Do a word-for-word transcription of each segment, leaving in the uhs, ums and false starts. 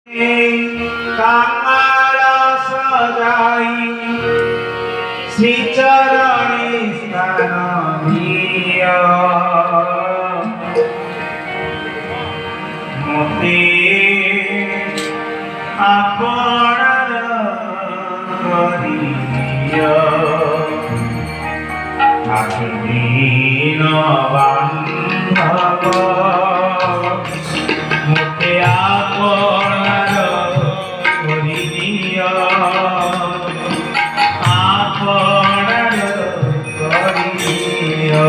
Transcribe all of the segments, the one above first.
कांगाल सजाई श्री चरणी स्थान दिया मते आपणार करिया आखिन बांधव मते आपणार करिया आपणार करिया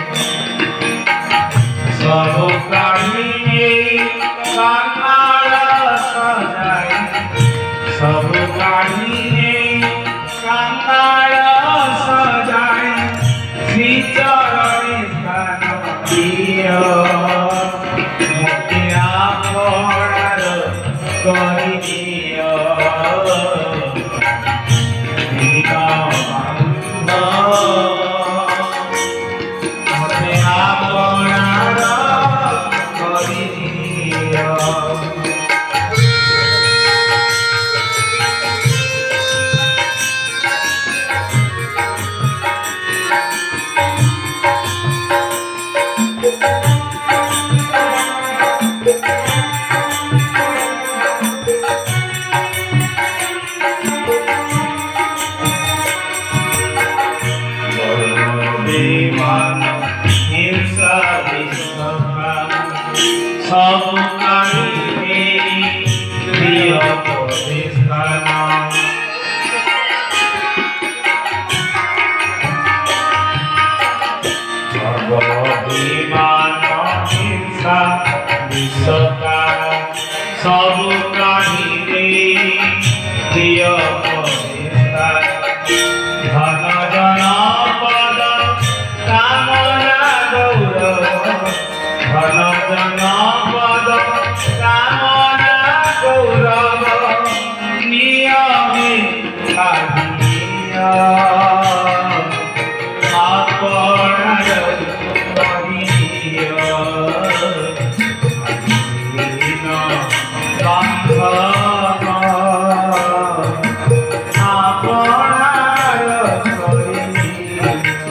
सब काढ़ी कांगाल सजाई सब काढ़ी कांगाल सजाई श्री चरणी स्थान दिया मते आपणार करिया मते आपणार करिया सब काढ़ी प्रिय परिस्थान सब विमान हिंसा विषकार सब काढ़ी प्रिय परिस्थान धन जन पद कामना गौरव धन जन पद कामना गौरव नियमे काढ़िया आपणार करिया आखिन बांधव आपणार करिया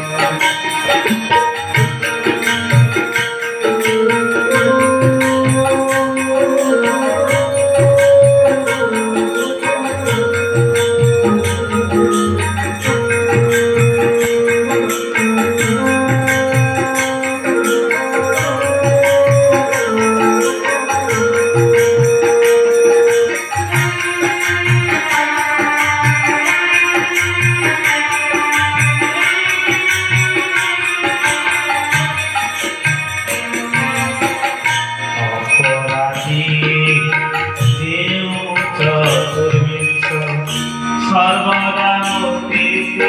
सर्वदा मुक्ति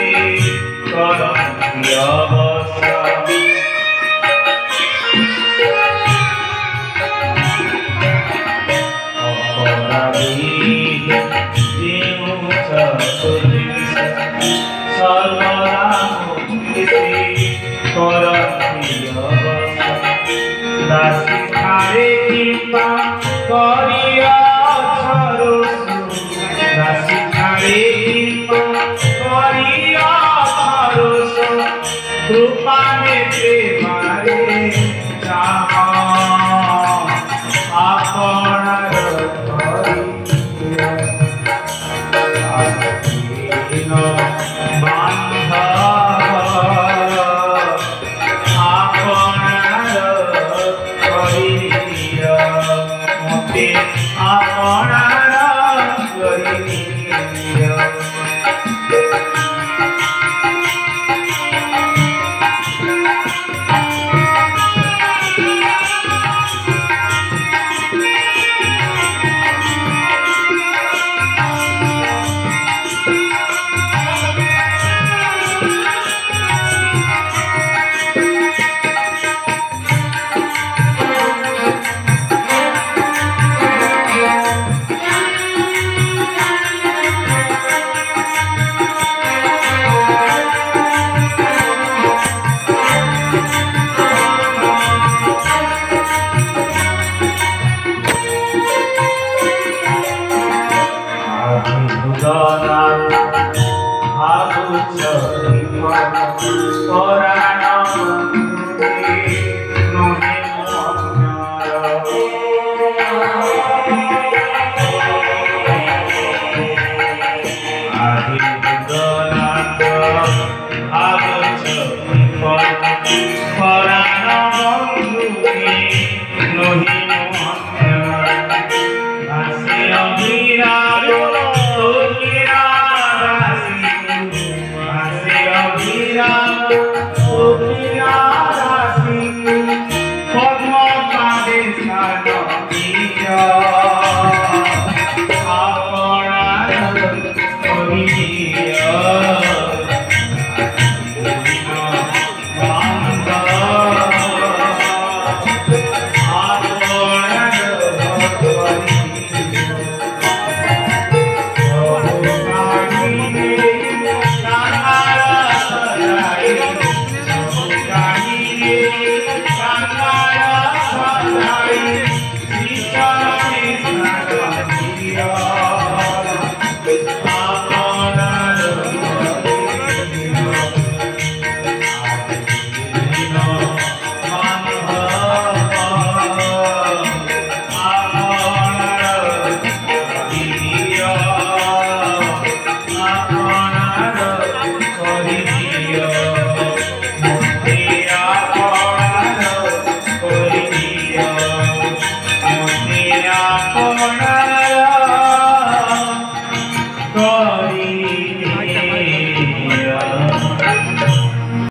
करन्ति अवश्य अपराधी जेउ चतुर्विंश सर्वदा मुक्ति करन्ति अवश्य दासी खारे कृपा करिया दासी कृपा में प्रेमारे आपणार करिया आखिन बांधव आपणार करिया मते आपणार